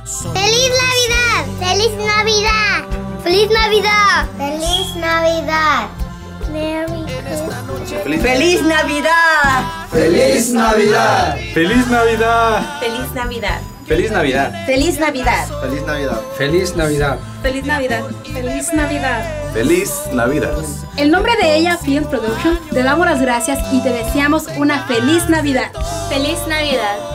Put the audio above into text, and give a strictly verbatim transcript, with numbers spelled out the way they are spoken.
¡Feliz Navidad! ¡Feliz Navidad! ¡Feliz Navidad! ¡Feliz Navidad! Merry Christmas. ¡Feliz Navidad! ¡Feliz Navidad! ¡Feliz Navidad! ¡Feliz Navidad! ¡Feliz Navidad! ¡Feliz Navidad! ¡Feliz Navidad! ¡Feliz Navidad! ¡Feliz Navidad! ¡Feliz Navidad! ¡Feliz Navidad! En nombre de ella, Film Production, te damos las gracias y te deseamos una feliz Navidad. ¡Feliz Navidad!